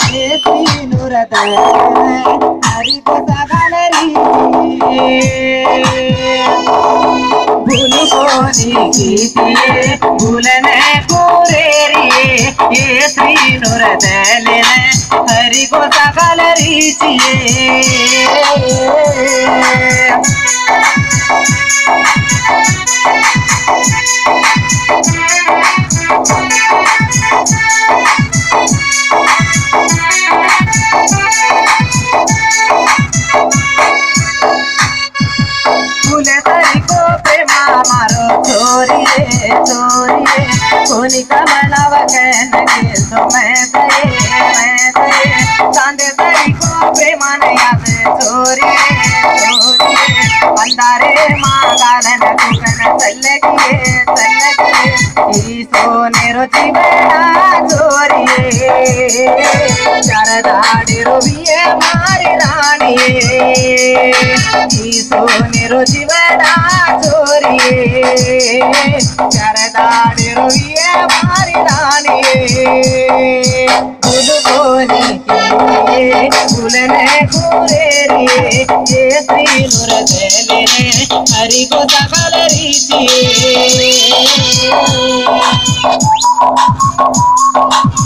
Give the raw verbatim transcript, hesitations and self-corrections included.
ये श्री नुरतल हरि को सगलरी भूल कोनी कीतिए भूलने पूरेरिए ये श्री नुरतल हरि को सगलरी चिए मारो छोरिए छोरिए कोनी कमलाव कहने के तो मैं गए मैं गए चांद दरी को प्रेमान याद छोरिए छोरिए अंधारे माँ गालन कुकन चलगिए चलगिए ई सोने रोची बेड़ा छोरिए चार दाड़ी रोबिए मारी रानी ई सोने रोची बेड़ा चरदाड़ी रोइए मारी रानी भूल बोली के भूलने घूरे ये श्री नुरतल हरि को सगलरी चिए।